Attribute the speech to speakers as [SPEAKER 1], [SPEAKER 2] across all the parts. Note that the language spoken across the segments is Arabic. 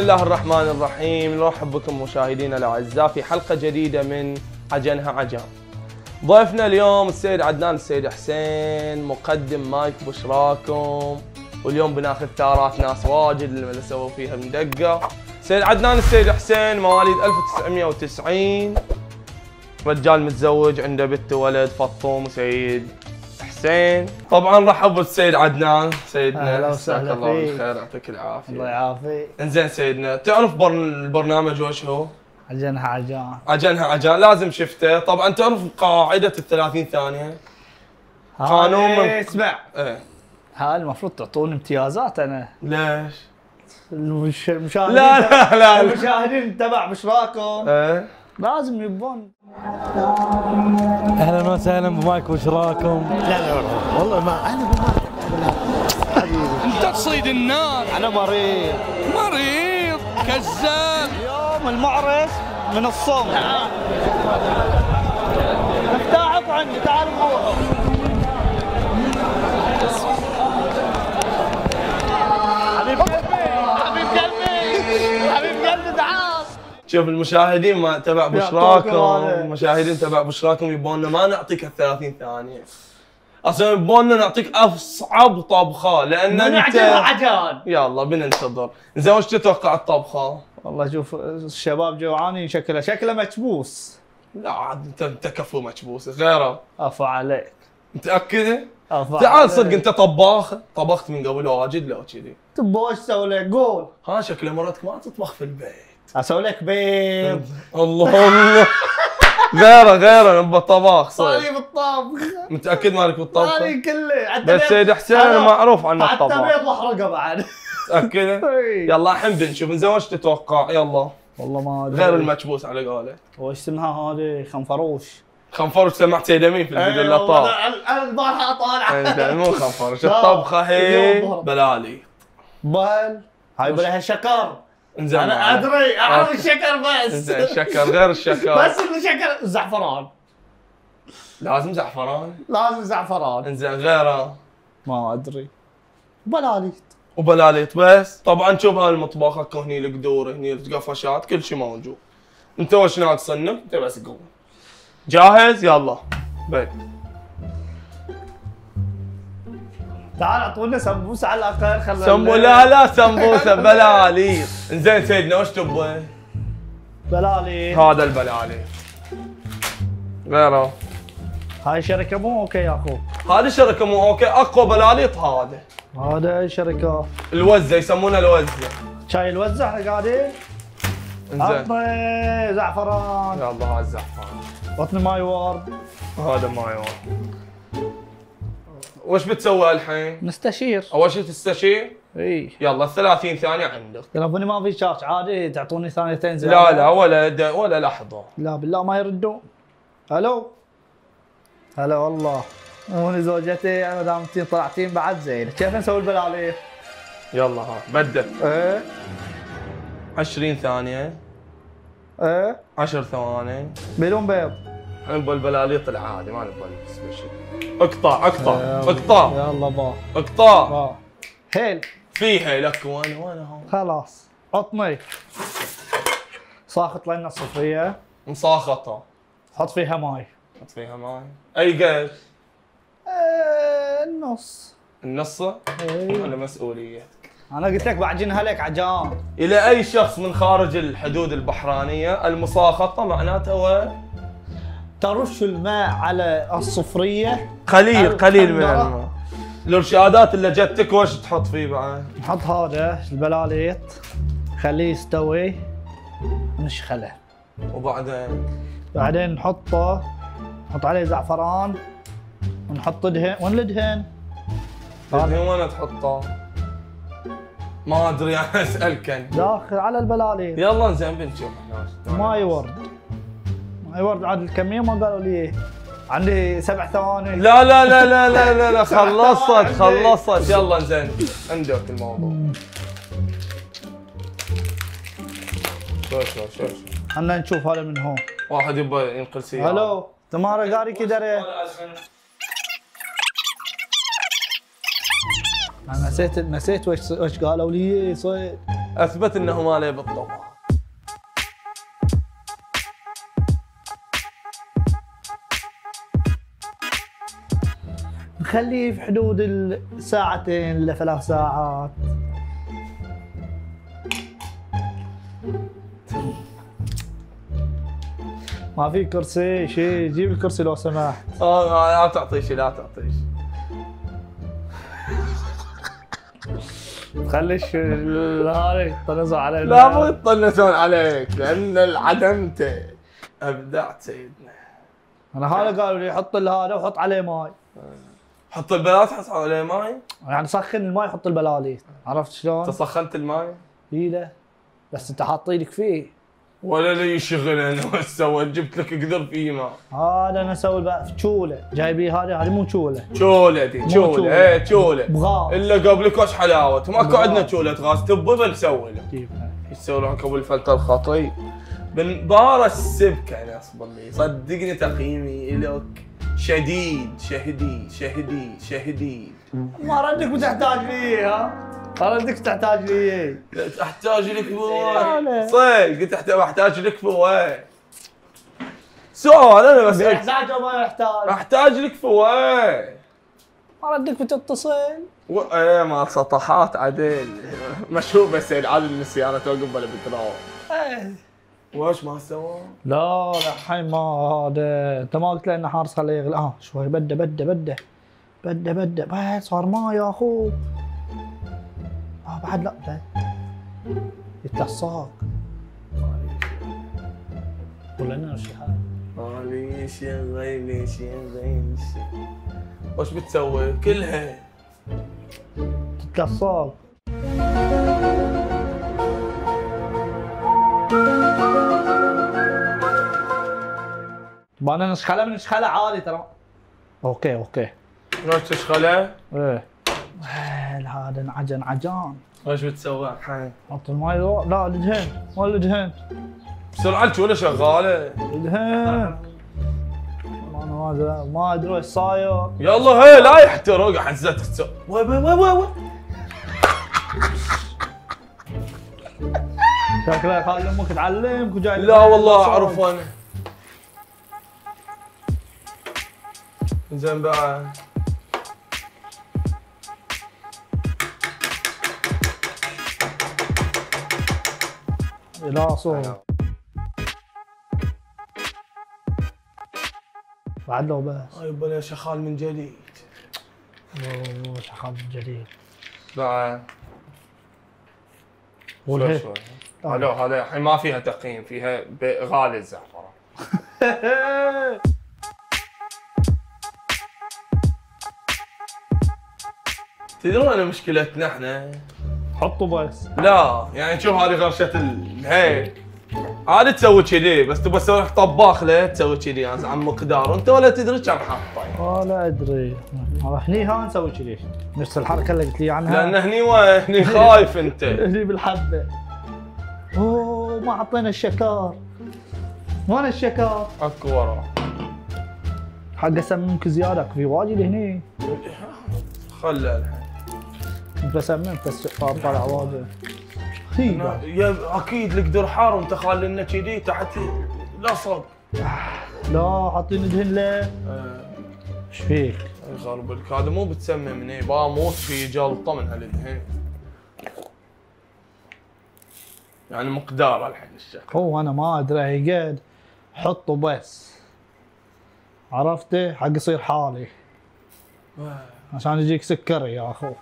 [SPEAKER 1] الله الرحمن الرحيم، نرحب بكم مشاهدينا الاعزاء في حلقه جديده من عجنها عجان. ضيفنا اليوم السيد عدنان السيد حسين، مقدم مايك بشراكم، واليوم بناخذ ثارات ناس واجد اللي سووا فيها مدقه. سيد عدنان السيد حسين مواليد 1990، رجال متزوج، عنده بنت وولد فطوم وسيد حسين. طبعا رحب بالسيد عدنان سيدنا.
[SPEAKER 2] اهلا وسهلا
[SPEAKER 1] الله
[SPEAKER 2] فيك.
[SPEAKER 1] بالخير، يعطيك العافيه.
[SPEAKER 2] الله يعافيك.
[SPEAKER 1] انزين سيدنا، تعرف البرنامج وش هو؟
[SPEAKER 2] عجنها عجان.
[SPEAKER 1] عجنها عجان، لازم شفته. طبعا تعرف قاعده ال30 ثانيه؟ قانون من...
[SPEAKER 2] اسمع،
[SPEAKER 1] ايه
[SPEAKER 2] هاي المفروض تعطوني امتيازات انا.
[SPEAKER 1] ليش؟
[SPEAKER 2] المشاهدين
[SPEAKER 1] لا لا لا
[SPEAKER 2] المشاهدين تبع بشراكم
[SPEAKER 1] ايه
[SPEAKER 2] لازم يبون.
[SPEAKER 3] اهلا وسهلا بمايك وشراكم.
[SPEAKER 2] لا والله ما انا
[SPEAKER 3] انت تصيد النار.
[SPEAKER 2] انا مريض
[SPEAKER 3] كذاب.
[SPEAKER 2] يوم المعرس من الصوم. مفتاحك عندي، تعال نروح. حبيب قلبي تعال.
[SPEAKER 1] شوف المشاهدين ما تبع بشراكم، المشاهدين تبع بشراكم يبوننا ما نعطيك ال30 ثانيه، اصلا يبوننا نعطيك اصعب طبخه لان انت
[SPEAKER 2] نعجنها عجان.
[SPEAKER 1] يلا بننتظر. زين وش تتوقع الطبخه؟
[SPEAKER 2] والله شوف الشباب جوعانين، شكله مكبوس.
[SPEAKER 1] لا عاد انت كفو مكبوس غيره.
[SPEAKER 2] عفا عليك.
[SPEAKER 1] متاكده؟
[SPEAKER 2] عفا
[SPEAKER 1] تعال
[SPEAKER 2] عليك.
[SPEAKER 1] صدق انت طباخ، طبخت من قبل واجد لو كذي.
[SPEAKER 2] تبغى ايش اسوي لك؟ قول.
[SPEAKER 1] ها شكله مرتك ما تطبخ في البيت.
[SPEAKER 2] اسوي لك بيض.
[SPEAKER 1] اللهم غيره نبى طباخ صدق.
[SPEAKER 2] مالي بالطبخ.
[SPEAKER 1] متاكد مالك بالطبخ؟
[SPEAKER 2] مالي كله.
[SPEAKER 1] بس سيد حسين معروف عنه
[SPEAKER 2] حتى
[SPEAKER 1] الطبخ.
[SPEAKER 2] بيض واحرقه بعد.
[SPEAKER 1] متاكد؟ يلا الحين بنشوف. زين وش تتوقع؟ يلا
[SPEAKER 2] والله ما ادري.
[SPEAKER 1] غير المكبوس على قولك.
[SPEAKER 2] وش اسمها هذه؟ خنفروش.
[SPEAKER 1] خنفرش سمعت سيد امين في الفيديو اللي طاف.
[SPEAKER 2] انا البارحه طالعه.
[SPEAKER 1] انزين مو خنفرش، الطبخه هي بلالي.
[SPEAKER 2] بل هاي بلها شكر.
[SPEAKER 1] انزين
[SPEAKER 2] انا ادري اعرف الشكر بس.
[SPEAKER 1] انزين شكر غير الشكر.
[SPEAKER 2] بس الشكر زعفران.
[SPEAKER 1] لازم زعفران.
[SPEAKER 2] لازم زعفران.
[SPEAKER 1] انزين غيره.
[SPEAKER 2] ما ادري. بلاليط.
[SPEAKER 1] وبلاليط بس. طبعا شوف هاي المطبخ اكو هني القدور، هني القفشات، كل شيء موجود. انت وش ناقص لك؟ انت بس قول. جاهز؟ يلا بيت.
[SPEAKER 2] تعال اعطونا سمبوسه على الاقل.
[SPEAKER 1] لا سمبوسه بلاليط. انزين سيدنا وش تبغى؟
[SPEAKER 2] بلاليط.
[SPEAKER 1] هذا البلاليط. غيره.
[SPEAKER 2] هاي شركه مو اوكي يا اخو.
[SPEAKER 1] هذه شركه مو اوكي، اقوى بلاليط هذا.
[SPEAKER 2] هذا شركه
[SPEAKER 1] الوزه يسمونه الوزه.
[SPEAKER 2] شاي الوزه احنا قاعدين.
[SPEAKER 1] انزين
[SPEAKER 2] عطني زعفران.
[SPEAKER 1] يلا هذا الزعفران.
[SPEAKER 2] عطني ماي وورد.
[SPEAKER 1] هذا ماي وورد. وش بتسوي الحين؟
[SPEAKER 2] نستشير.
[SPEAKER 1] اول شيء تستشير؟
[SPEAKER 2] اي
[SPEAKER 1] يلا 30 ثانيه عندك.
[SPEAKER 2] تلفوني ما في شارج عادي، تعطوني ثانيتين زياده.
[SPEAKER 1] لا ولا لحظه.
[SPEAKER 2] لا بالله ما يردون. الو هلا والله. هوني زوجتي، انا دامتين طلعتين بعد زين. كيف نسوي البلاليط؟
[SPEAKER 1] يلا ها بدل.
[SPEAKER 2] ايه
[SPEAKER 1] 20 ثانيه.
[SPEAKER 2] ايه
[SPEAKER 1] 10 ثواني.
[SPEAKER 2] بدون بيض.
[SPEAKER 1] نبغى البلاليط العادي، ما نبغى السبيشل. اقطع
[SPEAKER 2] يلا با
[SPEAKER 1] اقطع.
[SPEAKER 2] هيل
[SPEAKER 1] فيها لك وانا هون.
[SPEAKER 2] خلاص عطني. ساخط لنا الصفريه.
[SPEAKER 1] مصاخطه.
[SPEAKER 2] حط فيها ماي.
[SPEAKER 1] حط فيها ماي. اي قد؟
[SPEAKER 2] النص.
[SPEAKER 1] النص؟
[SPEAKER 2] ايه.
[SPEAKER 1] انا مسؤوليتك.
[SPEAKER 2] انا قلت لك بعجنها لك عجان.
[SPEAKER 1] الى اي شخص من خارج الحدود البحرانيه المصاخطه معناته هو
[SPEAKER 2] ترش الماء على الصفريه
[SPEAKER 1] قليل من الماء. الارشادات اللي جتك وش تحط فيه بعد؟
[SPEAKER 2] نحط هذا البلاليط، خليه يستوي، نشخله. بعدين نحط عليه زعفران، ونحط دهن ندهن.
[SPEAKER 1] الدهن وين تحطه؟ ما ادري انا اسالك انا.
[SPEAKER 2] داخل على البلاليط.
[SPEAKER 1] يلا زين بنشوف احنا.
[SPEAKER 2] ماي وورد عاد الكميه ما قالوا لي. عندي 7 ثواني.
[SPEAKER 1] لا خلصت. يلا زين عندك الموضوع. شو
[SPEAKER 2] خلنا نشوف هذا من هون.
[SPEAKER 1] واحد يبغى ينقل سيارة.
[SPEAKER 2] الو تمارا قاري كدره. انا نسيت وش قالوا لي صيد.
[SPEAKER 1] اثبت انه ما له بالطبع.
[SPEAKER 2] نخليه في حدود الساعتين ل3 ساعات. ما في كرسي شيء، جيب الكرسي لو سمحت.
[SPEAKER 1] لا تعطي شيء، لا تعطي شيء.
[SPEAKER 2] تخليش هذا يطنزوا على
[SPEAKER 1] لا مو يطنزون عليك لان عدمته. ابدعت سيدنا.
[SPEAKER 2] انا هذا قالوا لي حط هذا وحط عليه ماي.
[SPEAKER 1] حط البلالات، حط عليه ماي.
[SPEAKER 2] يعني سخن الماي حط البلاليت، عرفت شلون؟
[SPEAKER 1] انت سخنت الماي؟
[SPEAKER 2] اي لا بس انت حاطين لك فيه.
[SPEAKER 1] ولا لي شغل انا وش سويت؟ جبت لك قدر فيه ماء.
[SPEAKER 2] هذا انا اسوي بقى في تشوله، جايب لي هذه مو تشوله.
[SPEAKER 1] تشوله دي تشوله، ايه تشوله.
[SPEAKER 2] بغاز.
[SPEAKER 1] الا قبلك وش حلاوه، ماكو عندنا تشوله غاز، تبى نسوي له. يسوي لهم قبل الفلتر الخطي. بنبار السبكه انا اصبر لي، صدقني تقييمي لك شديد شديد.
[SPEAKER 2] ما ردك بتحتاج لي ها؟ ردك تحتاج لي.
[SPEAKER 1] احتاج لك بوين؟ صدق قلت احتاج لك بوين؟ سؤال انا بس
[SPEAKER 2] يحتاج او ما يحتاج؟
[SPEAKER 1] احتاج لك بوين؟
[SPEAKER 2] ما ردك بتتصل؟
[SPEAKER 1] ايه مال سطحات عدل مشهور بس عادل النسيانه توقف بلا بتراو.
[SPEAKER 2] ايه
[SPEAKER 1] وش ما سوى؟
[SPEAKER 2] لا الحين ما هذا انت ما قلت له انه حارس خليه يغلى. شوي بده بس صار ما يا اخو. بعد لا يتلصق ولا انا شي حاجه.
[SPEAKER 1] معليش يا غيليش يا غيليش. وش بتسوي؟ كلها
[SPEAKER 2] تتلصق. طبعا انا نشخله من نشخله عادي ترى. اوكي
[SPEAKER 1] شلون تشخله؟
[SPEAKER 2] ايه هذا عجان.
[SPEAKER 1] وش بتسوي الحين؟
[SPEAKER 2] حط الماي لا الدهن ولا الدهن
[SPEAKER 1] بسرعه الجوله شغاله.
[SPEAKER 2] الدهن. انا ما ادري ايش صاير.
[SPEAKER 1] يلا هي لا يحترق حزتك تسوي. وي
[SPEAKER 2] شكلك خالي امك تعلمك وجاي.
[SPEAKER 1] لا والله اعرف انا. زين بعد
[SPEAKER 2] لا صوت بعد لو بس.
[SPEAKER 1] يبا لي شخال من جديد.
[SPEAKER 2] اوه شخال من جديد.
[SPEAKER 1] بعد
[SPEAKER 2] شوي
[SPEAKER 1] هذا الحين ما فيها تقييم، فيها غالي الزعفران. تدرون انا مشكلتنا احنا؟
[SPEAKER 2] حطوا بس.
[SPEAKER 1] لا يعني شوف هذه غرشة هي عادي تسوي كذي، بس تبغى تسوي لك طباخ له تسوي كذي يعني عن مقدار وانت ولا تدري كم حاطه.
[SPEAKER 2] لا ادري. هني ها نسوي كذي نفس الحركه اللي قلت لي عنها.
[SPEAKER 1] لان هني خايف انت.
[SPEAKER 2] هني بالحبه. اوه ما حطينا الشكار. وين الشكار؟
[SPEAKER 1] اكو ورا.
[SPEAKER 2] حق اسممك زياده في واجد هني.
[SPEAKER 1] خله الحين.
[SPEAKER 2] انت سممت بس طالع واجد.
[SPEAKER 1] يا اكيد القدر حار وانت خالي لنا كذي تحت لصق.
[SPEAKER 2] لا حاطين دهن له. ايش فيك؟
[SPEAKER 1] يخربلك هذا مو بتسممني باموت في جلطه من هالدهن. يعني مقدار الحين الشكل.
[SPEAKER 2] هو انا ما ادري يقعد حطه بس. عرفته حق يصير حالي. عشان يجيك سكري يا اخوك.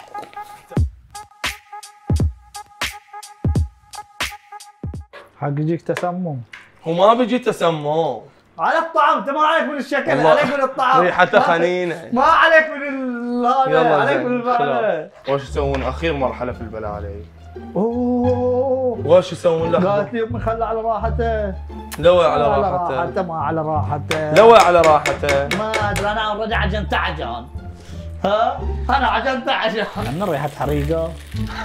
[SPEAKER 2] حق يجيك تسمم.
[SPEAKER 1] هو ما بيجي تسمم.
[SPEAKER 2] على الطعم انت ما عليك من الشكل، عليك من الطعم.
[SPEAKER 1] ريحته خنينه.
[SPEAKER 2] ما عليك من هذا، عليك من
[SPEAKER 1] البلالة. وش يسوون اخير مرحله في البلالة؟
[SPEAKER 2] اوه
[SPEAKER 1] وش يسوون له؟
[SPEAKER 2] قالت لي امي خله على راحته.
[SPEAKER 1] لوي على راحته.
[SPEAKER 2] ما على راحته.
[SPEAKER 1] لوي على راحته.
[SPEAKER 2] ما ادري انا الرجع عجنت عجان. ها؟ انا عجنت عجان. من ريحه حريقه.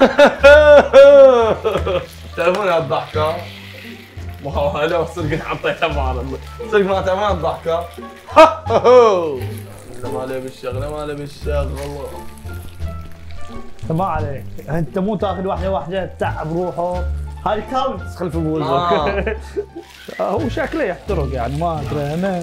[SPEAKER 1] تعرفون هالضحكه؟ ما هو هلا صدق حطيتها معرض. صدق ما تعرفون الضحكه؟ ما له بالشغله ما له بالشغل والله.
[SPEAKER 2] ما عليك، انت مو تاخذ واحده واحده تتعب روحه، هاي كامل خلف بوزك. هو شكله يحترق يعني ما ادري انا.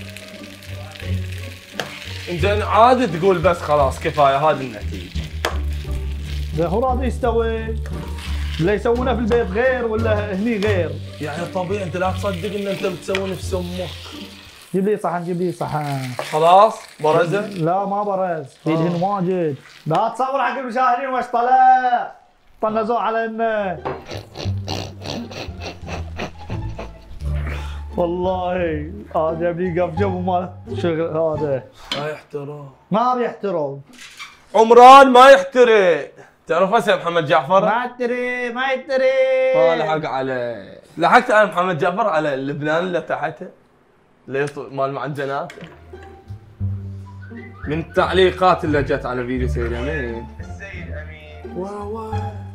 [SPEAKER 1] زين عادي تقول بس خلاص كفايه هذه النتيجه.
[SPEAKER 2] هو راضي يستوي، لا يسوونه في البيت غير ولا هني غير.
[SPEAKER 1] يعني طبيعي انت لا تصدق ان انت بتسوي نفس امك.
[SPEAKER 2] جيب لي صحن جيب لي صحن.
[SPEAKER 1] خلاص برزه؟
[SPEAKER 2] لا ما برز، في دهن واجد. لا تصور حق المشاهدين وش طلع. طنزوا على انه والله عجبني قفجه وما شغل هذا.
[SPEAKER 1] ما يحترم.
[SPEAKER 2] ما بيحترم.
[SPEAKER 1] عمران ما يحترق. تعرف هسه محمد جعفر؟
[SPEAKER 2] ما يحتري ما يحتري.
[SPEAKER 1] ما لحق عليه. لحقت على محمد جعفر على اللبنان اللي تحته اللي مال معجنات. من التعليقات اللي جت على فيديو سيد امين. السيد امين. واو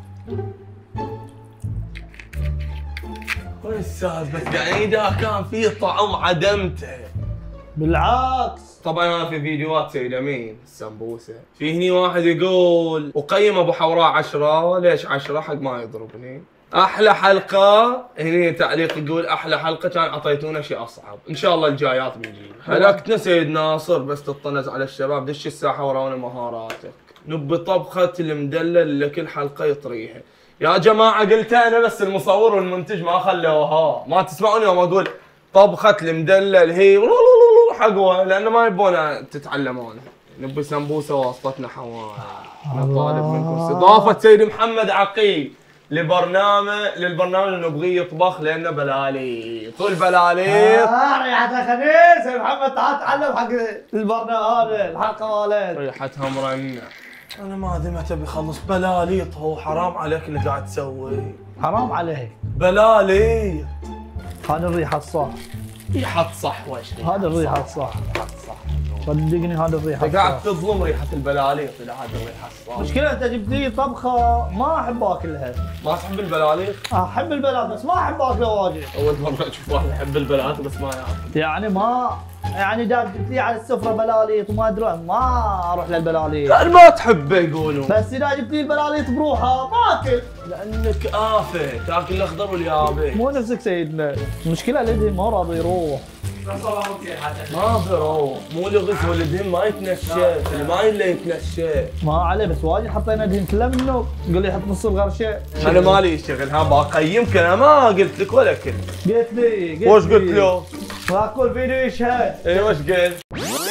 [SPEAKER 1] وين السالفه؟ يعني اذا كان في طعم عدمته.
[SPEAKER 2] بالعكس.
[SPEAKER 1] طبعا انا في فيديوهات سيد امين السمبوسه، في هني واحد يقول وقيم ابو حوراء 10، ليش 10 حق ما يضربني؟ احلى حلقه هني تعليق يقول احلى حلقه كان اعطيتونا شيء اصعب، ان شاء الله الجايات بنجيب. هلكتنا سيد ناصر بس تطنز على الشباب، دش الساحه وراونا مهاراتك. نبي طبخه المدلل اللي كل حلقه يطريها. يا جماعه قلتها انا بس المصور والمنتج ما خلوها، ما تسمعوني يوم اقول طبخه المدلل هي حقوها لانه ما يبون تتعلمون. نبي سمبوسه واسطتنا حواء. نطالب منكم استضافه سيد محمد عقيل للبرنامج اللي نبغيه يطبخ لانه بلاليط والبلاليط.
[SPEAKER 2] ريحتها خنيس يا محمد، تعال تعلم حق البرنامج هذا الحلقه مالت.
[SPEAKER 1] ريحتها مرنع. انا ما ادري متى بيخلص بلاليط. هو حرام عليك اللي قاعد تسوي.
[SPEAKER 2] حرام عليك.
[SPEAKER 1] بلاليط.
[SPEAKER 2] هذا الريحه الصح.
[SPEAKER 1] ريحة صح وش
[SPEAKER 2] هذا الريحه الصح. صدقني هذا الريحه.
[SPEAKER 1] انت قاعد تظلم ريحة البلاليط الى هذا الريحة الصح.
[SPEAKER 2] مشكلة انت جبت لي طبخة ما احب اكلها.
[SPEAKER 1] ما تحب البلاليط؟
[SPEAKER 2] احب البلاليط بس ما احب اكلها واجد.
[SPEAKER 1] اول مرة اشوف واحد يحب البلاليط بس ما ياكل.
[SPEAKER 2] يعني ما يعني اذا جبت لي على السفرة بلاليط وما ادري ما اروح للبلاليط.
[SPEAKER 1] يعني ما تحبه يقولون.
[SPEAKER 2] بس اذا جبت لي البلاليط بروحها ما اكل.
[SPEAKER 1] لانك آفة تاكل الاخضر واليابس.
[SPEAKER 2] مو نفسك سيدنا، المشكلة الادهم ما راضي يروح.
[SPEAKER 1] ما بروح، مو لغز والدهن ما يتنشى، الماي اللي يتنشى.
[SPEAKER 2] ما عليه بس واجد حطينا دهن كله منه، قال لي حط نص الغرشة.
[SPEAKER 1] انا مالي شغل، ها بقيمك انا ما قلت لك ولا كلمة.
[SPEAKER 2] قلت لي
[SPEAKER 1] وش قلت له؟
[SPEAKER 2] واكل فيديو يشهد.
[SPEAKER 1] اي وش قلت؟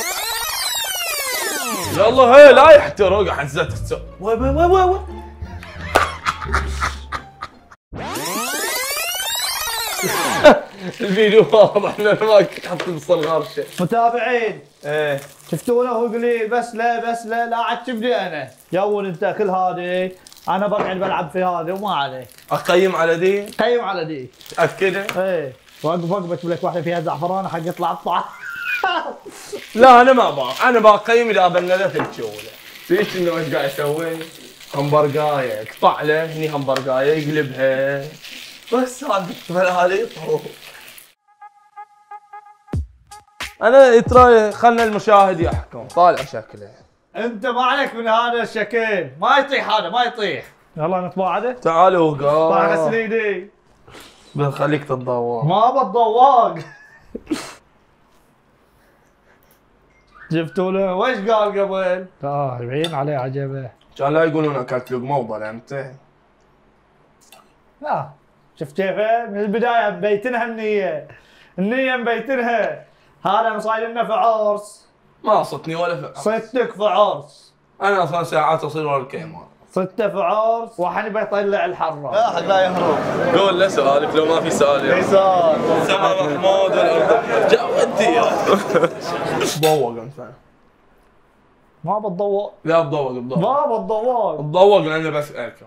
[SPEAKER 1] يلا هي لا يحترق حزتك. وي الفيديو واضح انه ما كنت حط نص الغرشه.
[SPEAKER 2] متابعين
[SPEAKER 1] ايه
[SPEAKER 2] شفتونه هو يقول لي بس لا عاد تبدي انا. يول انت كل هذه انا بقعد بلعب في هذه وما عليه.
[SPEAKER 1] اقيم على دي؟
[SPEAKER 2] قيم على دي.
[SPEAKER 1] تاكده؟
[SPEAKER 2] ايه وقف بجيب لك واحده فيها زعفران حق يطلع الطعم.
[SPEAKER 1] لا انا ما باق، انا بقيم اذا بللت الجوله. فيش انه ايش قاعد يسوي؟ همبرجايه يقطع له هني همبرجايه يقلبها بس سالفه بلاليط. انا ترى خلنا المشاهد يحكم. طالع شكله
[SPEAKER 2] انت ما عليك من هذا الشكل، ما يطيح هذا ما يطيح. يلا نتباعده.
[SPEAKER 1] تعالوا قال
[SPEAKER 2] طلع غسل ايدي.
[SPEAKER 1] بنخليك تتضوق.
[SPEAKER 2] ما بتضوق. جبتوا له وش قال قبل؟ يبين عليه عجبه.
[SPEAKER 1] كان لا يقولون اكلت لقمه وظلمته.
[SPEAKER 2] لا شفت كيف من البدايه مبيتنها النيه مبيتنها. هذا انا صاير لنا في عرس.
[SPEAKER 1] ما صدتني ولا في
[SPEAKER 2] صدتك في عرس.
[SPEAKER 1] انا اصلا ساعات اصير ورا الكيمان.
[SPEAKER 2] صدته في عرس وحني بيطلع الحره.
[SPEAKER 1] لا حد لا يهرب. قول له سؤالك لو ما في سؤال.
[SPEAKER 2] في سؤال.
[SPEAKER 1] سما محمود والارض جا ودي. ضوق انت.
[SPEAKER 2] ما بتضوق.
[SPEAKER 1] لا بضوق
[SPEAKER 2] ما بتضوق.
[SPEAKER 1] بضوق لانه بس اكل.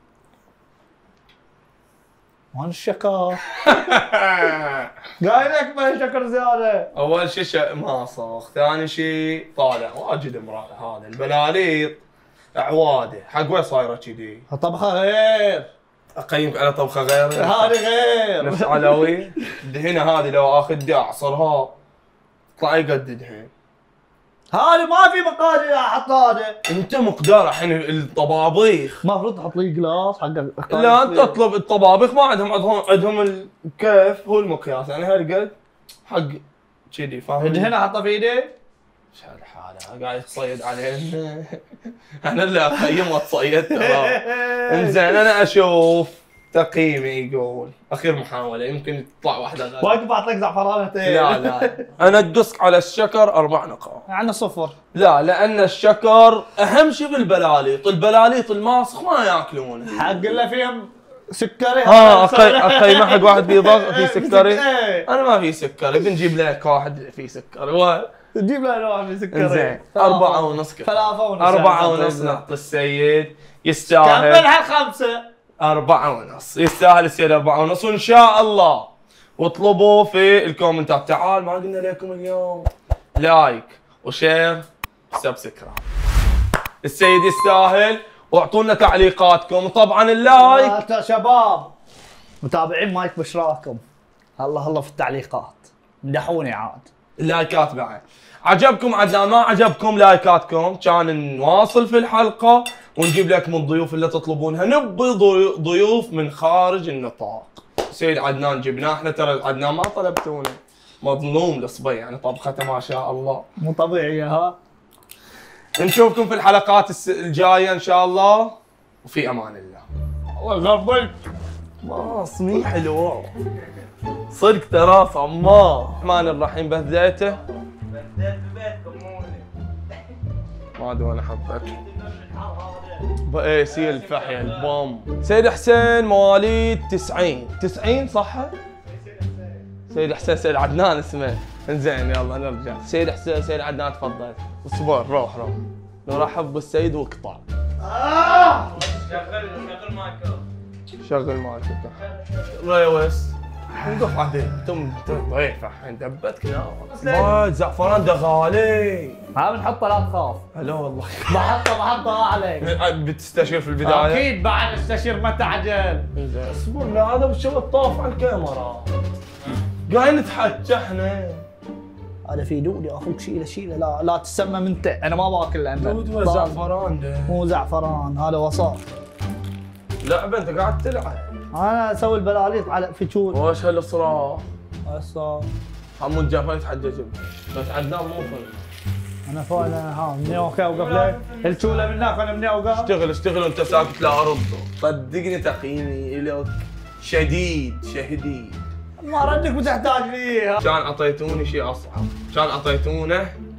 [SPEAKER 2] وين الشكر؟ قايل لك ما شكر زياده.
[SPEAKER 1] اول شيء ماصخ، ثاني شيء طالع واجد امراه. هذا البلاليط عواده حق وين صايره كذي؟
[SPEAKER 2] طبخه غير.
[SPEAKER 1] اقيمك على طبخه غير.
[SPEAKER 2] هذه غير.
[SPEAKER 1] نفس علوي. الدهنه هذه لو اخذ اعصرها طلع قد دهن.
[SPEAKER 2] هذا ما في مقادير احط هذا.
[SPEAKER 1] انت مقدار الحين الطبابيخ.
[SPEAKER 2] المفروض تحط لي جلاس حق
[SPEAKER 1] لا انت اطلب الطبابيخ ما عندهم الكيف هو المقياس يعني هالقد حق كذي فاهم؟
[SPEAKER 2] هنا احطه في ايدي.
[SPEAKER 1] ايش هالحاله قاعد يتصيد علينا. انا اللي اقيم واتصيد ترى. انزين انا اشوف تقييمي يقول اخير محاوله يمكن تطلع واحده غلط.
[SPEAKER 2] واقف اعطيك زعفرانتين.
[SPEAKER 1] لا انا اقصك على الشكر 4 نقاط.
[SPEAKER 2] يعني 0.
[SPEAKER 1] لا لان الشكر اهم شيء بالبلاليط، البلاليط الماسخ ما ياكلونه.
[SPEAKER 2] حق اللي فيهم سكري.
[SPEAKER 1] اقيمه حق واحد في سكري. انا ما في سكري بنجيب لك واحد في سكري.
[SPEAKER 2] تجيب له واحد في سكري.
[SPEAKER 1] زين 4.5 كذا. 4.5 نعطي السيد يستاهل.
[SPEAKER 2] كملها 5.
[SPEAKER 1] 4.5 يستاهل السيد 4.5 وان شاء الله. واطلبوا في الكومنتات. تعال ما قلنا لكم اليوم لايك وشير وسبسكرايب. السيد يستاهل واعطونا تعليقاتكم. طبعا اللايك
[SPEAKER 2] يا شباب متابعين مايك بشراكم. الله في التعليقات مدحوني عاد.
[SPEAKER 1] اللايكات بعد. عجبكم عدنان ما عجبكم لايكاتكم كان نواصل في الحلقة ونجيب لكم الضيوف اللي تطلبونها. نبي ضيوف من خارج النطاق. سيد عدنان جبناه احنا ترى عدنان ما طلبتونه. مظلوم الصبي يعني طبخته ما شاء الله.
[SPEAKER 2] مو طبيعي ها.
[SPEAKER 1] نشوفكم في الحلقات الجاية ان شاء الله وفي امان الله.
[SPEAKER 2] الله يغفلك.
[SPEAKER 1] ما صميم حلو صدق ترى صماء. الرحمن الرحيم بثيته
[SPEAKER 4] بديت ببيتكم مو
[SPEAKER 1] ما ادري انا حبك ايه سي الفحية البوم. سيد حسين مواليد 90 صح؟ سيد حسين سيد عدنان اسمه. انزين يلا نرجع. سيد حسين سيد عدنان تفضل. اصبر روح نرحب بالسيد واقطع.
[SPEAKER 4] شغل مايكل.
[SPEAKER 1] شغل مايكل. ريوس نقف عدل انتم ضيفه الحين دبتك يا زعفران ده غالي.
[SPEAKER 2] ما بنحطه لا تخاف.
[SPEAKER 1] هلا والله
[SPEAKER 2] بحطه عليك.
[SPEAKER 1] بتستشير في البدايه؟
[SPEAKER 2] اكيد بعد استشير متى عجل.
[SPEAKER 1] اصبر لا هذا بالشو الطاف على الكاميرا. قاعدين نتحكى احنا.
[SPEAKER 2] هذا في دود يا اخوك. شيله لا تسمم انت. انا ما باكل لانه
[SPEAKER 1] دود ولا زعفران ده؟
[SPEAKER 2] مو زعفران هذا وسط.
[SPEAKER 1] لعبه انت قاعد تلعب.
[SPEAKER 2] انا اسوي البلاليط على فيتشول.
[SPEAKER 1] وش هالصراخ؟
[SPEAKER 2] هسه
[SPEAKER 1] حمود جعفر يتحجج بس عدنان مو فل.
[SPEAKER 2] انا فعلا ها مني اوقف ليه؟ الشوله من هناك انا مني اوقف.
[SPEAKER 1] اشتغل وانت ساكت لا ارد. صدقني تقييمي لك شديد.
[SPEAKER 2] ما ردك بتحتاج ليه.
[SPEAKER 1] كان اعطيتوني شيء اصعب. كان اعطيتونه